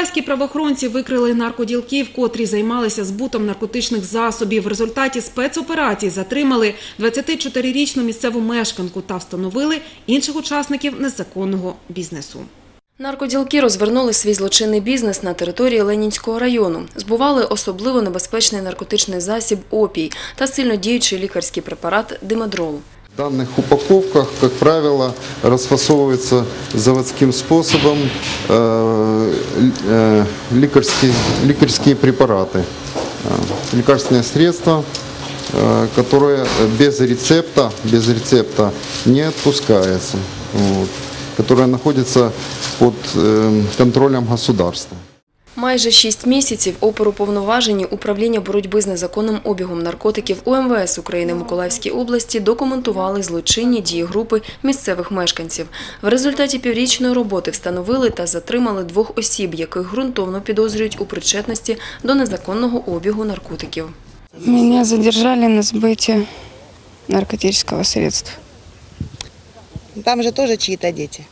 Миколаївські правоохоронці викрили наркоділків, котрі займалися збутом наркотичних засобів. В результаті спецоперації затримали 24-річну місцеву мешканку та встановили інших учасників незаконного бізнесу. Наркоділки розвернули свій злочинний бізнес на території Ленінського району. Збували особливо небезпечний наркотичний засіб опій та сильнодіючий лікарський препарат димедрол. В данных упаковках, как правило, расфасовываются заводским способом лекарские препараты, лекарственные средства, которые без рецепта не отпускаются, которые находятся под контролем государства. Майже 6 місяців оперуповноважені управління боротьби з незаконним обігом наркотиків УМВС України в Миколаївській області документували злочинні дії групи місцевих мешканців. В результаті піврічної роботи встановили та затримали 2 осіб, яких ґрунтовно підозрюють у причетності до незаконного обігу наркотиків. Меня задержали на сбытие наркотического средства. Там же тоже чьи-то дети.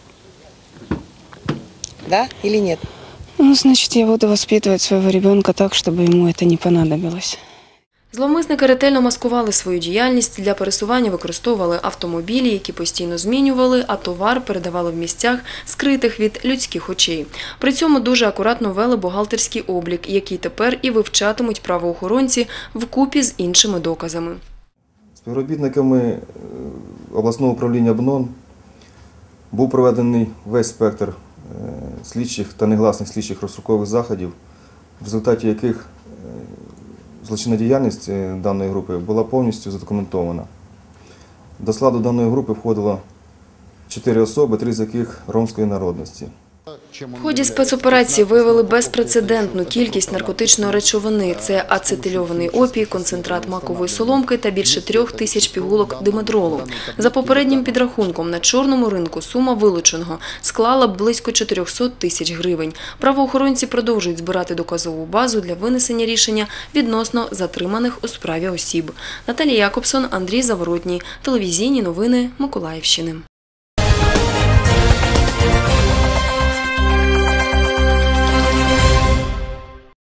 Да или нет? Ну, значит, я буду воспитывать своего ребенка так, чтобы ему это не понадобилось. Зловмисники ретельно маскували свою діяльність. Для пересування використовували автомобілі, які постійно змінювали, а товар передавали в місцях, скритих від людських очей. При цьому дуже акуратно вели бухгалтерський облік, який тепер і вивчатимуть правоохоронці вкупі з іншими доказами. Співробітниками обласного управління БНОН був проведений весь спектр слідчих та негласних слідчих розшукових заходів, в результаті яких злочинна діяльність даної групи була повністю задокументована. До складу даної групи входило 4 особи, 3 з яких ромської народності. В ході спецоперації виявили безпрецедентну кількість наркотичної речовини. Це ацетильований опій, концентрат макової соломки та більше 3000 пігулок димедролу. За попереднім підрахунком, на чорному ринку сума вилученого склала близько 400 тисяч гривень. Правоохоронці продовжують збирати доказову базу для винесення рішення відносно затриманих у справі осіб. Наталія Якобсон, Андрій Заворотній. Телевізійні новини Миколаївщини.